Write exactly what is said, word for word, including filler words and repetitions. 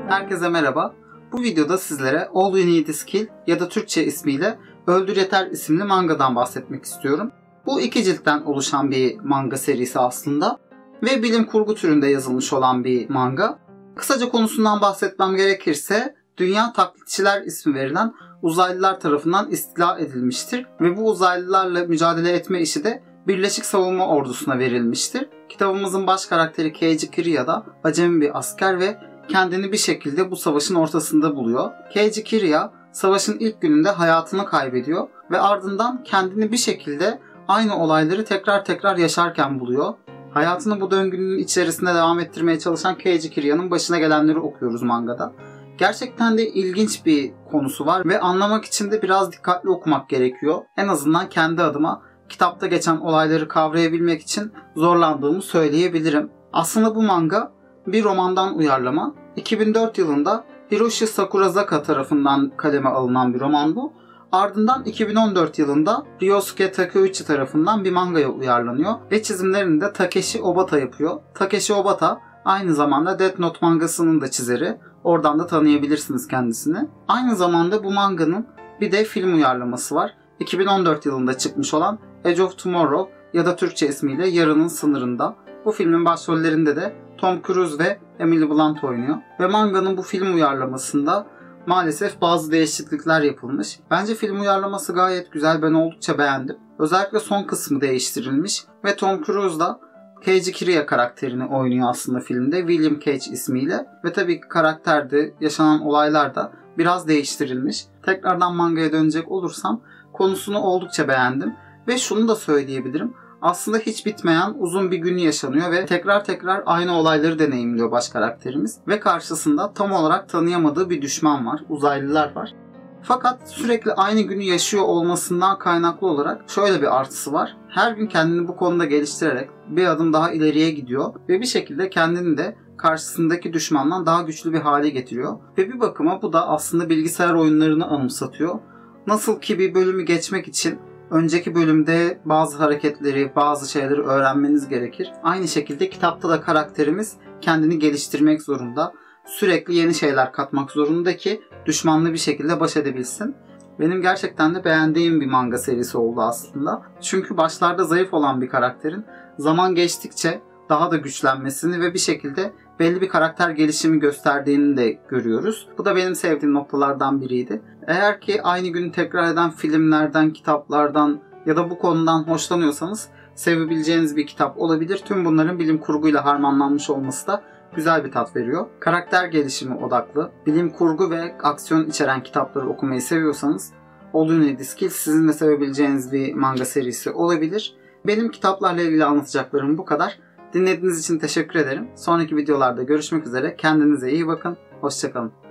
Herkese merhaba. Bu videoda sizlere All You Need Is Kill ya da Türkçe ismiyle Öldür Yeter isimli mangadan bahsetmek istiyorum. Bu iki ciltten oluşan bir manga serisi aslında ve bilim kurgu türünde yazılmış olan bir manga. Kısaca konusundan bahsetmem gerekirse Dünya Taklitçiler ismi verilen uzaylılar tarafından istila edilmiştir ve bu uzaylılarla mücadele etme işi de Birleşik Savunma Ordusu'na verilmiştir. Kitabımızın baş karakteri Keiji Kiriya da acemi bir asker ve kendini bir şekilde bu savaşın ortasında buluyor. Keiji Kiriya savaşın ilk gününde hayatını kaybediyor ve ardından kendini bir şekilde aynı olayları tekrar tekrar yaşarken buluyor. Hayatını bu döngünün içerisinde devam ettirmeye çalışan Keiji Kiriya'nın başına gelenleri okuyoruz mangada. Gerçekten de ilginç bir konusu var ve anlamak için de biraz dikkatli okumak gerekiyor. En azından kendi adıma kitapta geçen olayları kavrayabilmek için zorlandığımı söyleyebilirim. Aslında bu manga bir romandan uyarlama. iki bin dört yılında Hiroshi Sakurazaka tarafından kaleme alınan bir roman bu. Ardından iki bin on dört yılında Ryosuke Takeuchi tarafından bir mangaya uyarlanıyor ve çizimlerini de Takeshi Obata yapıyor. Takeshi Obata aynı zamanda Death Note mangasının da çizeri. Oradan da tanıyabilirsiniz kendisini. Aynı zamanda bu manganın bir de film uyarlaması var. iki bin on dört yılında çıkmış olan Edge of Tomorrow ya da Türkçe ismiyle Yarının Sınırında. Bu filmin başrollerinde de Tom Cruise ve Emily Blunt oynuyor. Ve manganın bu film uyarlamasında maalesef bazı değişiklikler yapılmış. Bence film uyarlaması gayet güzel. Ben oldukça beğendim. Özellikle son kısmı değiştirilmiş ve Tom Cruise da Keiji Kiriya karakterini oynuyor aslında filmde. William Cage ismiyle. Ve tabii karakterde yaşanan olaylar da biraz değiştirilmiş. Tekrardan mangaya dönecek olursam konusunu oldukça beğendim. Ve şunu da söyleyebilirim. Aslında hiç bitmeyen uzun bir gün yaşanıyor ve tekrar tekrar aynı olayları deneyimliyor baş karakterimiz. Ve karşısında tam olarak tanıyamadığı bir düşman var. Uzaylılar var. Fakat sürekli aynı günü yaşıyor olmasından kaynaklı olarak şöyle bir artısı var. Her gün kendini bu konuda geliştirerek bir adım daha ileriye gidiyor ve bir şekilde kendini de karşısındaki düşmandan daha güçlü bir hale getiriyor. Ve bir bakıma bu da aslında bilgisayar oyunlarını anımsatıyor. Nasıl ki bir bölümü geçmek için önceki bölümde bazı hareketleri, bazı şeyleri öğrenmeniz gerekir. Aynı şekilde kitapta da karakterimiz kendini geliştirmek zorunda. Sürekli yeni şeyler katmak zorunda ki düşmanla bir şekilde baş edebilsin. Benim gerçekten de beğendiğim bir manga serisi oldu aslında. Çünkü başlarda zayıf olan bir karakterin zaman geçtikçe daha da güçlenmesini ve bir şekilde belli bir karakter gelişimi gösterdiğini de görüyoruz. Bu da benim sevdiğim noktalardan biriydi. Eğer ki aynı günü tekrar eden filmlerden, kitaplardan ya da bu konudan hoşlanıyorsanız sevebileceğiniz bir kitap olabilir. Tüm bunların bilim kurguyla harmanlanmış olması da güzel bir tat veriyor. Karakter gelişimi odaklı, bilim kurgu ve aksiyon içeren kitapları okumayı seviyorsanız All You Need Is Kill sizin de sevebileceğiniz bir manga serisi olabilir. Benim kitaplarla ilgili anlatacaklarım bu kadar. Dinlediğiniz için teşekkür ederim. Sonraki videolarda görüşmek üzere. Kendinize iyi bakın. Hoşça kalın.